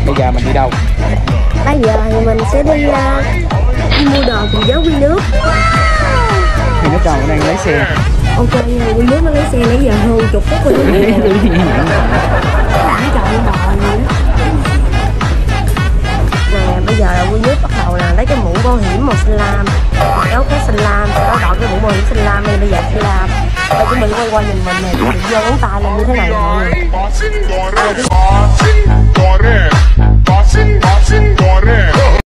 Bây giờ mình đi đâu? Bây giờ thì mình sẽ đi mua đồ cùng với Quy Nước. Thì nó tròn đang lấy xe. Ok nha, Quy Nước nó lấy xe nãy giờ hơn chục phút rồi. Đã chọn bò gì đó. Nè, bây giờ là Quy Nước bắt đầu là lấy cái mũ bảo hiểm màu xanh lam, kéo cái xanh lam, sau đó đội cái mũ bảo hiểm xanh lam đây, bây giờ xanh lam. Rồi chúng mình quay qua nhìn mình nè, mình giơ ngón tay lên như thế này nè.